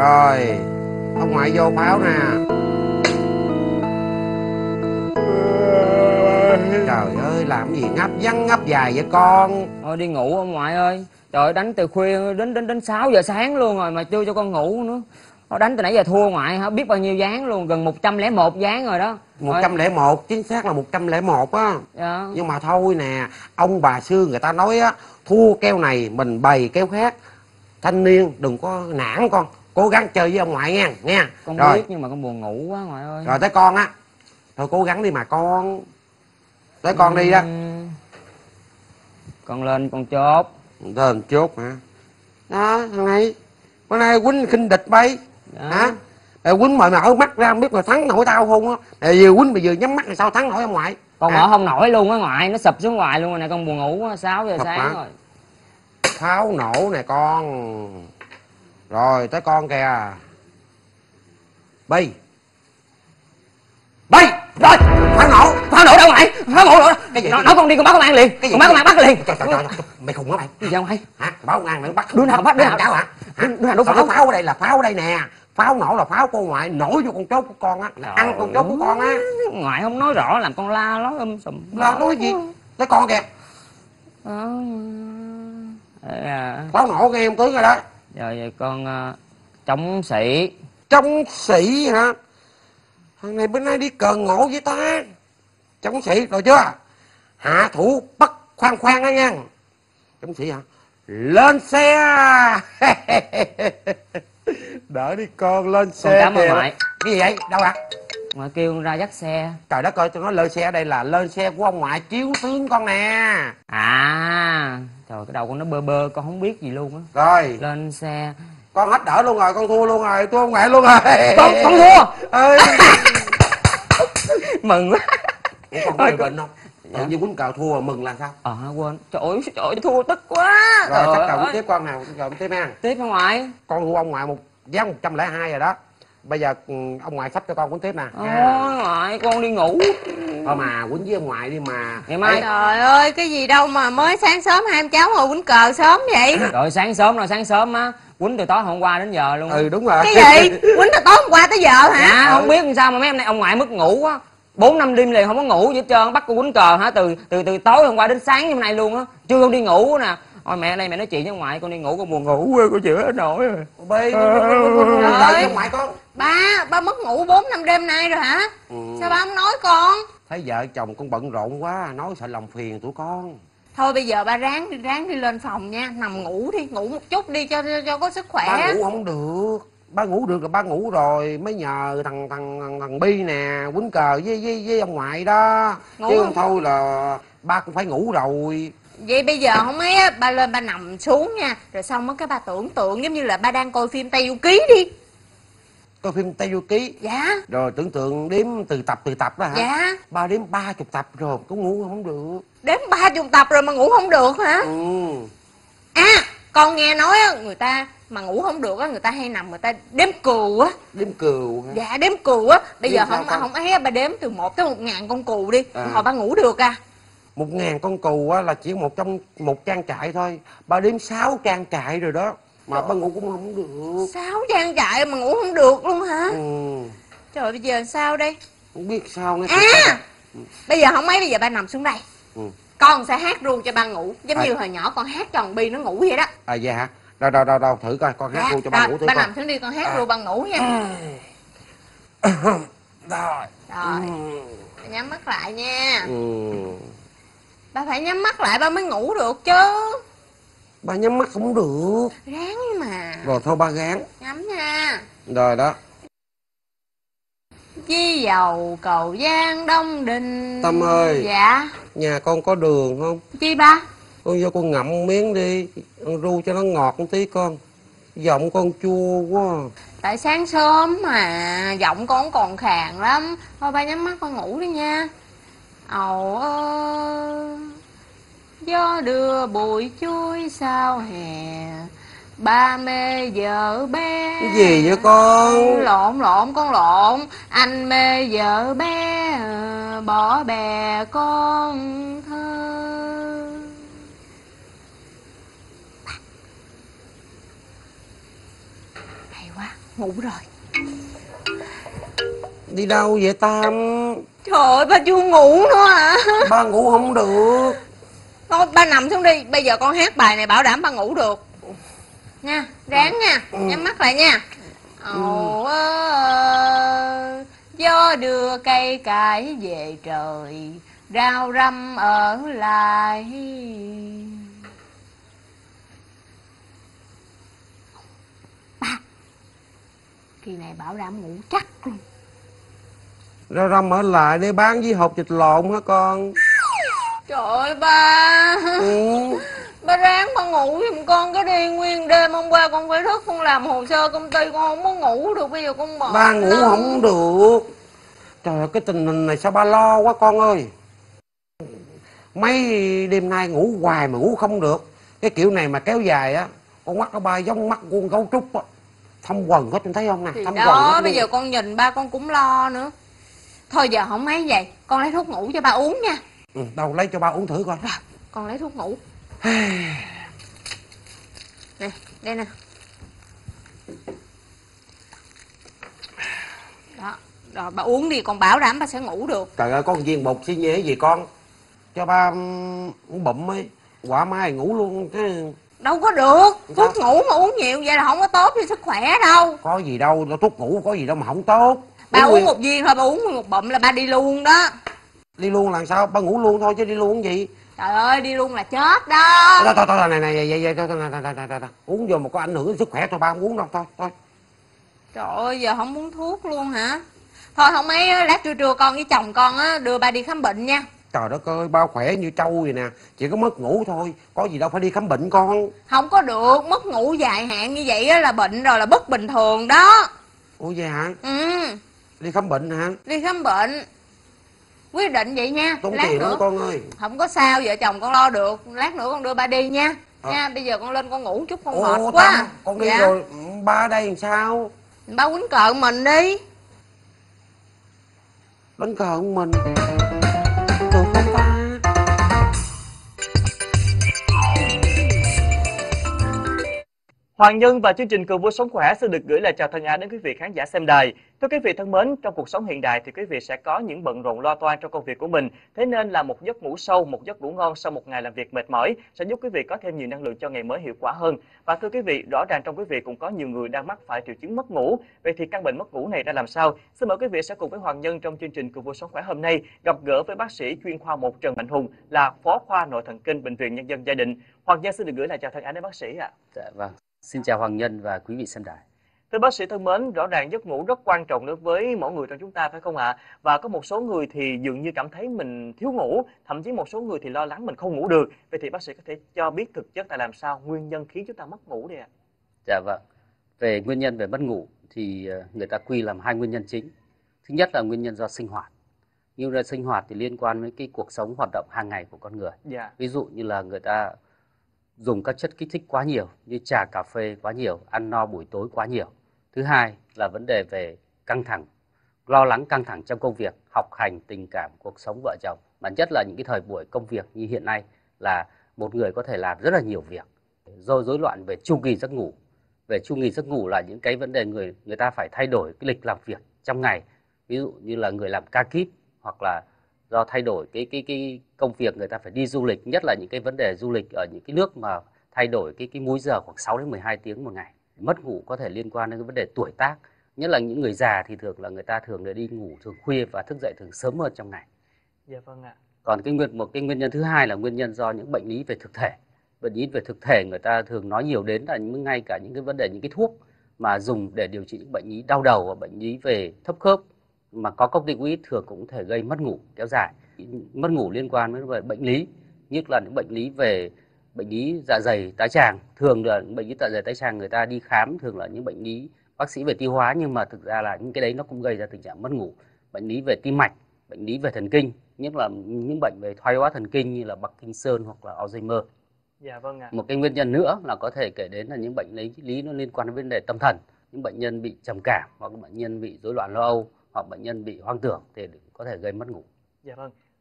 Rồi, ông ngoại vô pháo nè. Trời ơi, làm gì ngáp vắng ngáp dài vậy con? Thôi đi ngủ ông ngoại ơi. Trời ơi, đánh từ khuya đến 6 giờ sáng luôn rồi mà chưa cho con ngủ nữa. Thôi đánh từ nãy giờ thua ngoại hả? Biết bao nhiêu ván luôn, gần 101 ván rồi đó. 101, chính xác là 101 á. Dạ. Nhưng mà thôi nè, ông bà xưa người ta nói á, thua keo này mình bày keo khác. Thanh niên đừng có nản con, cố gắng chơi với ông ngoại nha. Con Rồi. biết nhưng mà con buồn ngủ quá ngoại ơi. Rồi tới con á. Thôi cố gắng đi mà con. Tới con đi đó. Con lên con chốt. Lên chốt hả? Đó, thằng này bữa nay quýnh khinh địch bay. Dạ. Hả? Quýnh mà mở mắt ra không biết là thắng nổi tao không á. Vừa quýnh mà vừa nhắm mắt thì sao thắng nổi ông ngoại. Con mở không nổi luôn á ngoại, nó sụp xuống ngoài luôn rồi nè, con buồn ngủ quá, 6 giờ Thật sáng hả? rồi. Pháo nổ nè con. Rồi tới con kìa. Bi. Bi. Rồi, pháo nổ. Pháo nổ đâu ngoại? Pháo nổ đâu? Cái gì? Nói con đi con báo công an liền. Con báo công an bắt liền. Trời, mày khùng hả mày? Gì vậy ông hay? Hả? Báo công an mày bắt. Đứa nào bắt đứa nào cháu hả? Đứa nào đốt pháo? Pháo ở đây là pháo ở đây nè. Pháo nổ là pháo của ngoại nổ vô con chốt của con á, là ăn con chốt của con á. Ngoại không nói rõ làm con la nói sùm. Lo nói gì? Tới con kìa. Pháo nổ nghe em tướng rồi đó. Rồi con chống sĩ. Chống sĩ hả? Thằng này bữa nay đi cờ ngộ với ta. Chống sĩ rồi chưa? Hạ thủ bắt khoan đó nha. Chống sĩ hả? Lên xe. Đỡ đi con, lên xe. Con cảm ơn ngoại. Cái gì vậy? Đâu ạ? Ngoại kêu con ra dắt xe. Trời đất ơi, tôi nói lên xe ở đây là lên xe của ông ngoại chiếu tướng con nè. À, trời cái đầu con nó bơ bơ, con không biết gì luôn á. Rồi. Lên xe. Con hết đỡ luôn rồi, con thua luôn rồi, thua ông ngoại luôn rồi. Con thua. Ơi. Mừng quá. Con có bị bệnh không? Tự nhiên quýnh cờ thua mừng là sao? Quên. Trời ơi, thua tức quá. Rồi chắc cờ tiếp con nào, rồi tiếp nha. Tiếp hả ngoại? Con thua ông ngoại giá 102 rồi đó. Bây giờ ông ngoại sắp cho con quýnh tiếp nè. Ngoại con đi ngủ. Thôi mà quýnh với ông ngoại đi mà. Ngày mai. Trời ơi, cái gì đâu mà mới sáng sớm hai em cháu ngồi quýnh cờ sớm vậy? Rồi sáng sớm á, quýnh từ tối hôm qua đến giờ luôn. Ừ đúng rồi. Cái gì? Quýnh từ tối hôm qua tới giờ hả? Dạ, không biết làm sao mà mấy hôm nay ông ngoại mất ngủ á. 4-5 đêm liền không có ngủ gì hết trơn, bắt cô quýnh cờ hả, từ tối hôm qua đến sáng như hôm nay luôn á, chưa không đi ngủ nè. Thôi mẹ đây mẹ nói chuyện với ông ngoại, con đi ngủ, con buồn ngủ quá, con chịu hết nổi rồi. Đợi ông ngoại con. Ba mất ngủ 4-5 đêm nay rồi hả? Sao ba không nói con? Thấy vợ chồng con bận rộn quá, nói sợ lòng phiền tụi con. Thôi bây giờ ba ráng đi lên phòng nha, nằm ngủ đi, ngủ một chút đi cho có sức khỏe. Ba ngủ không được. Ba ngủ được là ba ngủ rồi, mới nhờ thằng Bi nè quýnh cờ với ông ngoại đó. Ngủ chứ không? thôi là ba cũng phải ngủ rồi. Vậy bây giờ không ấy á, ba lên ba nằm xuống nha, rồi xong á cái ba tưởng tượng giống như là ba đang coi phim Tây Du Ký đi. Coi phim Tây Du Ký. Dạ. Rồi tưởng tượng đếm từ tập đó hả? Dạ. Ba đếm 30 tập rồi cũng ngủ không được. Đếm 30 tập rồi mà ngủ không được hả? Con nghe nói á, người ta mà ngủ không được á, người ta hay nằm người ta đếm cừu á. Đếm cừu hả? Dạ đếm cừu á. Bây Đếm giờ không ấy á, ba đếm từ 1 tới 1.000 con cừu đi. Hồi ba ngủ được à? 1.000 con cừu á là chỉ một trang trại thôi. Ba đếm 6 trang trại rồi đó. Mà ba ngủ cũng không được. 6 trang trại mà ngủ không được luôn hả? Trời bây giờ sao đây? Không biết sao nữa. Bây giờ không mấy, bây giờ ba nằm xuống đây. Con sẽ hát ru cho ba ngủ. Giống như hồi nhỏ con hát cho thằng Bi nó ngủ vậy đó. Vậy hả? Đâu thử coi con hát ru cho ba ngủ thử ba coi. nằm xuống đi, con hát ru ba ngủ nha. Rồi. Ba nhắm mắt lại nha. Ba phải nhắm mắt lại ba mới ngủ được chứ. Ba nhắm mắt không được. Ráng mà. Rồi thôi ba gán. Nhắm nha. Rồi đó. Chi dầu cầu Giang Đông Đình. Tâm ơi. Dạ. Nhà con có đường không? Chi ba? Con vô con ngậm miếng đi. Con ru cho nó ngọt một tí con. Giọng con chua quá. Tại sáng sớm mà giọng con còn khàn lắm. Thôi ba nhắm mắt con ngủ đi nha. Ầu ơi, gió đưa bụi chuối sao hè, ba mê vợ bé. Cái gì vậy con? Lộn con lộn. Anh mê vợ bé, bỏ bè con thơ. Hay quá. Ngủ rồi. Đi đâu vậy Tam? Trời ơi, ba chưa ngủ nữa à? Ba ngủ không được. Thôi ba nằm xuống đi, bây giờ con hát bài này bảo đảm ba ngủ được nha, ráng nha, nhắm mắt lại nha. Ồ gió đưa cây cải về trời, rau răm ở lại. Ba, kỳ này bảo đảm ngủ chắc luôn. Rau răm ở lại để bán với hộp vịt lộn hả con? Trời ơi ba. Ừ. Ba ráng ba ngủ giùm con cái đi, nguyên đêm hôm qua con phải thức con làm hồ sơ công ty, con không có ngủ được, bây giờ con mệt Ba ngủ lắm. không được. Trời ơi, cái tình hình này sao ba lo quá con ơi. Mấy đêm nay ngủ hoài mà ngủ không được. Cái kiểu này mà kéo dài á, con mắt của ba giống mắt con gấu trúc á, thâm quần hết, em thấy không nè, Thì thâm quần đó, hết bây luôn. giờ con nhìn ba con cũng lo nữa. Thôi giờ không mấy vậy, con lấy thuốc ngủ cho ba uống nha. Đâu lấy cho ba uống thử coi. Rồi, con lấy thuốc ngủ. Nè, đây nè. Đó, rồi ba uống đi, con bảo đảm ba sẽ ngủ được. Trời ơi, có một viên bột xi nhê gì con. Cho ba uống bụm ấy, quả mai ngủ luôn cái. Đâu có được, Sao? thuốc ngủ mà uống nhiều vậy là không có tốt cho sức khỏe đâu. Có gì đâu, thuốc ngủ có gì đâu mà không tốt. Ba uống nguyên... một viên thôi, ba uống một bụm là ba đi luôn đó. Đi luôn là sao? Ba ngủ luôn thôi chứ đi luôn gì. Trời ơi, đi luôn là chết đó. Thôi, này, vậy, uống vô mà có ảnh hưởng đến sức khỏe thôi, ba không uống đâu, thôi. Trời ơi, giờ không uống thuốc luôn hả? Thôi không mấy á, lát trưa trưa con với chồng con á đưa ba đi khám bệnh nha. Trời đất ơi, ba khỏe như trâu vậy nè, chỉ có mất ngủ thôi, có gì đâu phải đi khám bệnh con. Không có được, mất ngủ dài hạn như vậy á là bệnh rồi, là bất bình thường đó. Ủa vậy hả? Ừ, Đi khám bệnh hả? đi khám bệnh. Quyết định vậy nha. Tốn Lát tiền nữa lắm con ơi. không có sao, vợ chồng con lo được. Lát nữa con đưa ba đi nha. Nha, bây giờ con lên con ngủ chút, con mệt quá. Tâm, con đi Dạ. rồi, ba ở đây làm sao? Ba quýnh cợt mình đi. Đánh cờ của mình được không ta? Hoàng Nhân và chương trình Cường Vui Sống Khỏe xin được gửi lời chào thân ái đến quý vị khán giả xem đài. Thưa quý vị thân mến, trong cuộc sống hiện đại thì quý vị sẽ có những bận rộn lo toan trong công việc của mình. Thế nên là một giấc ngủ sâu, một giấc ngủ ngon sau một ngày làm việc mệt mỏi sẽ giúp quý vị có thêm nhiều năng lượng cho ngày mới hiệu quả hơn. Và thưa quý vị, rõ ràng trong quý vị cũng có nhiều người đang mắc phải triệu chứng mất ngủ. Vậy thì căn bệnh mất ngủ này ra làm sao? Xin mời quý vị sẽ cùng với Hoàng Nhân trong chương trình Cường Vui Sống Khỏe hôm nay gặp gỡ với bác sĩ chuyên khoa 1 Trần Mạnh Hùng, là phó khoa nội thần kinh Bệnh viện Nhân dân Gia Định. Hoàng Nhân xin được gửi lời chào thân ái đến bác sĩ ạ. Dạ vâng. Xin chào Hoàng Nhân và quý vị xem đài. Thưa bác sĩ thân mến, rõ ràng giấc ngủ rất quan trọng đối với mỗi người trong chúng ta phải không ạ? Và có một số người thì dường như cảm thấy mình thiếu ngủ, thậm chí một số người thì lo lắng mình không ngủ được. Vậy thì bác sĩ có thể cho biết thực chất là làm sao nguyên nhân khiến chúng ta mất ngủ đây ạ? Dạ vâng. Về nguyên nhân về mất ngủ thì người ta quy làm hai nguyên nhân chính. Thứ nhất là nguyên nhân do sinh hoạt. Như là sinh hoạt thì liên quan với cái cuộc sống hoạt động hàng ngày của con người. Dạ. Ví dụ như là người ta dùng các chất kích thích quá nhiều, như trà cà phê quá nhiều, ăn no buổi tối quá nhiều. Thứ hai là vấn đề về căng thẳng, lo lắng căng thẳng trong công việc, học hành, tình cảm, cuộc sống vợ chồng. Mà nhất là những cái thời buổi công việc như hiện nay là một người có thể làm rất là nhiều việc. Do rối loạn về chu kỳ giấc ngủ. Về chu kỳ giấc ngủ là những cái vấn đề người ta phải thay đổi cái lịch làm việc trong ngày. Ví dụ như là người làm ca kíp, hoặc là do thay đổi cái công việc người ta phải đi du lịch, nhất là những cái vấn đề du lịch ở những cái nước mà thay đổi cái múi giờ khoảng 6 đến 12 tiếng một ngày. Mất ngủ có thể liên quan đến cái vấn đề tuổi tác, nhất là những người già thì thường là người ta thường đi ngủ thường khuya và thức dậy thường sớm hơn trong ngày. Dạ vâng ạ. Còn một cái nguyên nhân thứ hai là nguyên nhân do những bệnh lý về thực thể. Bệnh lý về thực thể người ta thường nói nhiều đến là ngay cả những cái vấn đề, những cái thuốc mà dùng để điều trị những bệnh lý đau đầu và bệnh lý về thấp khớp mà có corticoid thường cũng có thể gây mất ngủ kéo dài. Mất ngủ liên quan với bệnh lý, nhất là những bệnh lý về bệnh lý dạ dày tái tràng. Thường là những bệnh lý dạ dày tái tràng người ta đi khám thường là những bệnh lý bác sĩ về tiêu hóa, nhưng mà thực ra là những cái đấy nó cũng gây ra tình trạng mất ngủ. Bệnh lý về tim mạch, bệnh lý về thần kinh, nhất là những bệnh về thoái hóa thần kinh như là Parkinson hoặc là Alzheimer. Dạ vâng ạ. Một cái nguyên nhân nữa là có thể kể đến là những bệnh lý nó liên quan đến vấn đề tâm thần, những bệnh nhân bị trầm cảm hoặc bệnh nhân bị rối loạn lo âu hoặc bệnh nhân bị hoang tưởng thì có thể gây mất ngủ. Dạ vâng.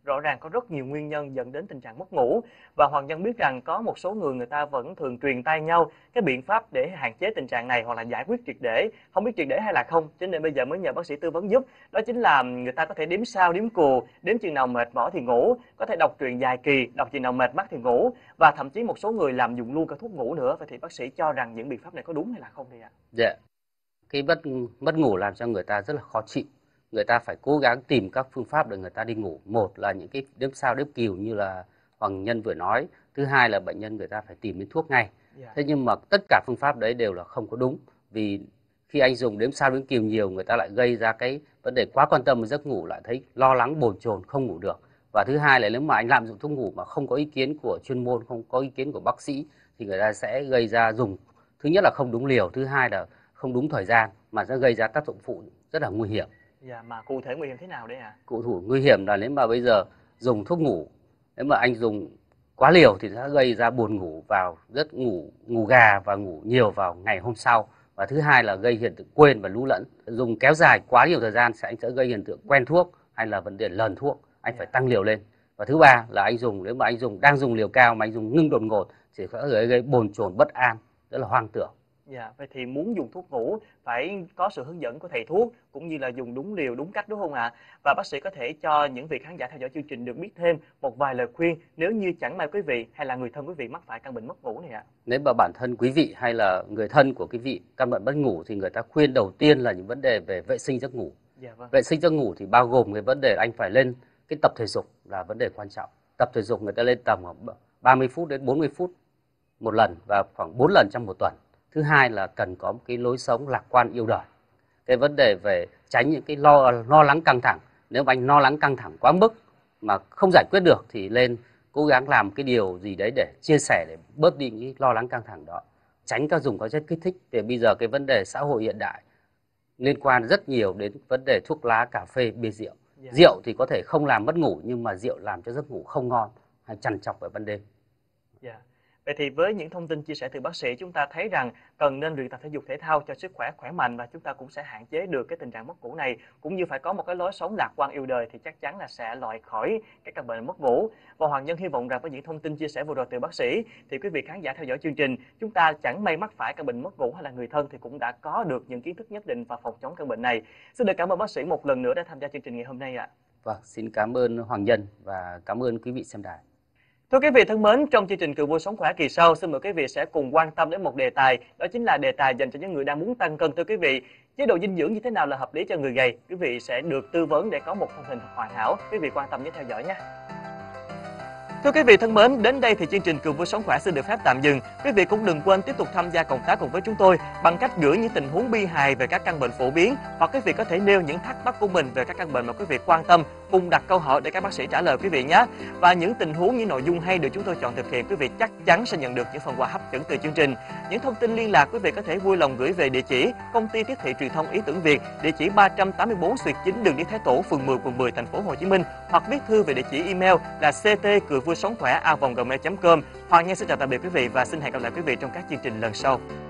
rõ ràng có rất nhiều nguyên nhân dẫn đến tình trạng mất ngủ. Và Hoàng Nhân biết rằng có một số người ta vẫn thường truyền tai nhau cái biện pháp để hạn chế tình trạng này hoặc là giải quyết triệt để. Không biết triệt để hay là không, cho nên bây giờ mới nhờ bác sĩ tư vấn giúp. Đó chính là người ta có thể đếm sao, đếm cù, đếm chừng nào mệt mỏi thì ngủ, có thể đọc truyện dài kỳ, đọc chừng nào mệt mắt thì ngủ, và thậm chí một số người làm dùng luôn cả thuốc ngủ nữa. Vậy thì bác sĩ cho rằng những biện pháp này có đúng hay là không đây ạ? Dạ. Cái mất ngủ làm cho người ta rất là khó chịu. Người ta phải cố gắng tìm các phương pháp để người ta đi ngủ. Một là những cái đếm sao đếm cừu như là Hoàng Nhân vừa nói. Thứ hai là bệnh nhân người ta phải tìm đến thuốc ngay. Thế nhưng mà tất cả phương pháp đấy đều là không có đúng. Vì khi anh dùng đếm sao đếm cừu nhiều, người ta lại gây ra cái vấn đề quá quan tâm đến giấc ngủ, lại thấy lo lắng bồn chồn không ngủ được. Và thứ hai là nếu mà anh lạm dụng thuốc ngủ mà không có ý kiến của chuyên môn, không có ý kiến của bác sĩ thì người ta sẽ gây ra dùng, thứ nhất là không đúng liều, thứ hai là không đúng thời gian, mà sẽ gây ra tác dụng phụ rất là nguy hiểm. Dạ, mà cụ thể nguy hiểm thế nào đấy ạ? Cụ thể nguy hiểm là nếu mà bây giờ dùng thuốc ngủ, nếu mà anh dùng quá liều thì sẽ gây ra buồn ngủ, vào rất ngủ gà và ngủ nhiều vào ngày hôm sau. Và thứ hai là gây hiện tượng quên và lú lẫn. Dùng kéo dài quá nhiều thời gian anh sẽ gây hiện tượng quen thuốc hay là vấn đề lờn thuốc, anh phải tăng liều lên. Và thứ ba là anh dùng, nếu mà anh đang dùng liều cao mà anh dùng ngưng đột ngột thì sẽ gây bồn chồn bất an, rất là hoang tưởng. Dạ, vậy thì muốn dùng thuốc ngủ phải có sự hướng dẫn của thầy thuốc cũng như là dùng đúng liều, đúng cách, đúng không ạ? Và bác sĩ có thể cho những vị khán giả theo dõi chương trình được biết thêm một vài lời khuyên nếu như chẳng may quý vị hay là người thân quý vị mắc phải căn bệnh mất ngủ này ạ. Nếu mà bản thân quý vị hay là người thân của quý vị căn bệnh mất ngủ thì người ta khuyên đầu tiên là những vấn đề về vệ sinh giấc ngủ. Dạ vâng. Vệ sinh giấc ngủ thì bao gồm cái vấn đề anh phải lên cái tập thể dục là vấn đề quan trọng. Tập thể dục người ta lên tầm khoảng 30 phút đến 40 phút một lần và khoảng 4 lần trong một tuần. Thứ hai là cần có một cái lối sống lạc quan yêu đời. Cái vấn đề về tránh những cái lo lắng căng thẳng. Nếu anh lo lắng căng thẳng quá mức mà không giải quyết được thì lên cố gắng làm cái điều gì đấy để chia sẻ, để bớt đi những lo lắng căng thẳng đó. Tránh dùng các chất kích thích. Vì bây giờ cái vấn đề xã hội hiện đại liên quan rất nhiều đến vấn đề thuốc lá, cà phê, bia rượu. Rượu thì có thể không làm mất ngủ nhưng mà rượu làm cho giấc ngủ không ngon hay trằn trọc vào ban đêm. Vậy thì với những thông tin chia sẻ từ bác sĩ, chúng ta thấy rằng cần nên luyện tập thể dục thể thao cho sức khỏe khỏe mạnh và chúng ta cũng sẽ hạn chế được cái tình trạng mất ngủ này, cũng như phải có một cái lối sống lạc quan yêu đời thì chắc chắn là sẽ loại khỏi cái căn bệnh mất ngủ. Và Hoàng Nhân hy vọng rằng với những thông tin chia sẻ vừa rồi từ bác sĩ thì quý vị khán giả theo dõi chương trình, chúng ta chẳng may mắc phải căn bệnh mất ngủ hay là người thân thì cũng đã có được những kiến thức nhất định và phòng chống căn bệnh này. Xin được cảm ơn bác sĩ một lần nữa đã tham gia chương trình ngày hôm nay ạ. Vâng, xin cảm ơn Hoàng Nhân và cảm ơn quý vị xem đài. Thưa quý vị thân mến, trong chương trình Cựu Vui Sống Khỏe kỳ sau, xin mời quý vị sẽ cùng quan tâm đến một đề tài, đó chính là đề tài dành cho những người đang muốn tăng cân. Thưa quý vị, chế độ dinh dưỡng như thế nào là hợp lý cho người gầy? Quý vị sẽ được tư vấn để có một thân hình hoàn hảo. Quý vị quan tâm nhé, theo dõi nhé. Thưa quý vị thân mến, đến đây thì chương trình Cựu Vui Sống Khỏe xin được phép tạm dừng. Quý vị cũng đừng quên tiếp tục tham gia cộng tác cùng với chúng tôi bằng cách gửi những tình huống bi hài về các căn bệnh phổ biến, hoặc quý vị có thể nêu những thắc mắc của mình về các căn bệnh mà quý vị quan tâm, cùng đặt câu hỏi để các bác sĩ trả lời quý vị nhé. Và những tình huống, những nội dung hay được chúng tôi chọn thực hiện, quý vị chắc chắn sẽ nhận được những phần quà hấp dẫn từ chương trình. Những thông tin liên lạc quý vị có thể vui lòng gửi về địa chỉ Công ty Tiếp thị Truyền thông Ý tưởng Việt, địa chỉ 384/9 đường Lý Thái Tổ, phường 10, quận 10, thành phố Hồ Chí Minh, hoặc viết thư về địa chỉ email là ct@cuivuisongkhỏe@gmail.com. Hoàng Nhân xin chào tạm biệt quý vị và xin hẹn gặp lại quý vị trong các chương trình lần sau.